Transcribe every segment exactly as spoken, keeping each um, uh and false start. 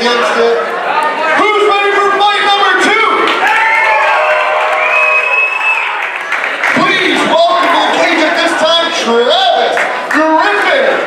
against it. Who's ready for fight number two? Please welcome to the cage at this time, Travis Griffin.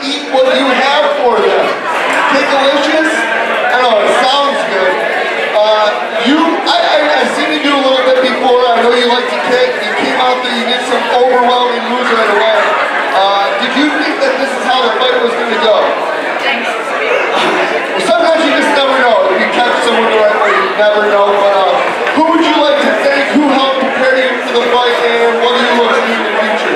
eat what you have for them. Cake-alicious? I know, it sounds good. Uh, you, I, I, I've seen you do a little bit before. I know you like to cake. You came out there, you did some overwhelming moves right away. Uh, did you think that this is how the fight was going to go? Well, sometimes you just never know. If you catch someone the right way, you never know. But uh, who would you like to thank? Who helped prepare you for the fight, and what do you look to do in the future?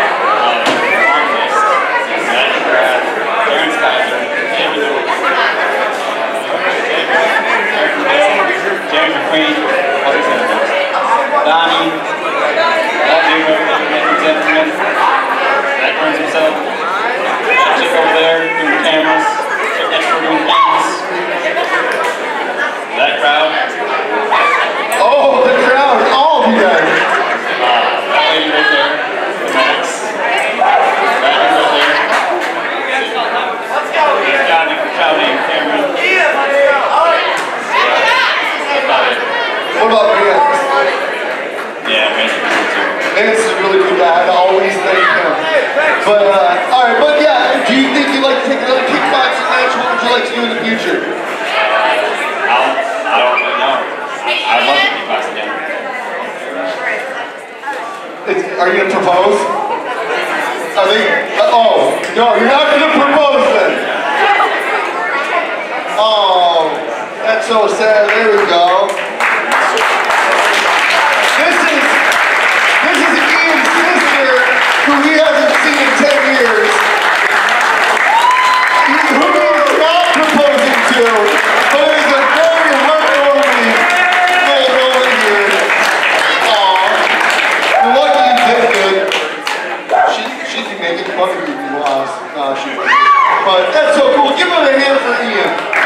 James McQueen, Donnie, that dude over there, Nathan Gentleman, that burns himself, that chick over there doing the cameras, chick next door doing the cameras, that crowd. Oh, the crowd, all of you guys. Uh, that lady right there, the Max, that dude right there. Let's go. This guy named crowd named Cameron. What about Vance? Yeah, Vance is cool too. Vance is a really good guy. I always thank him. But, uh, alright, but yeah, do you think you'd like to take another kickboxing match? What would you like to do in the future? I'll, I don't really know. I'd love to kickbox again. It's, are you going to propose? Are they? Uh, oh, no, you're not going to propose then. Oh, that's so sad. There we go. This is, this is Ian's sister, who he hasn't seen in ten years. Who he is not proposing to, but is a very heartwarming little woman here. Aw. You're lucky you did good. She, she'd be making fun of you if you lost. No, she wouldn't. But that's so cool. Give him a hand for Ian.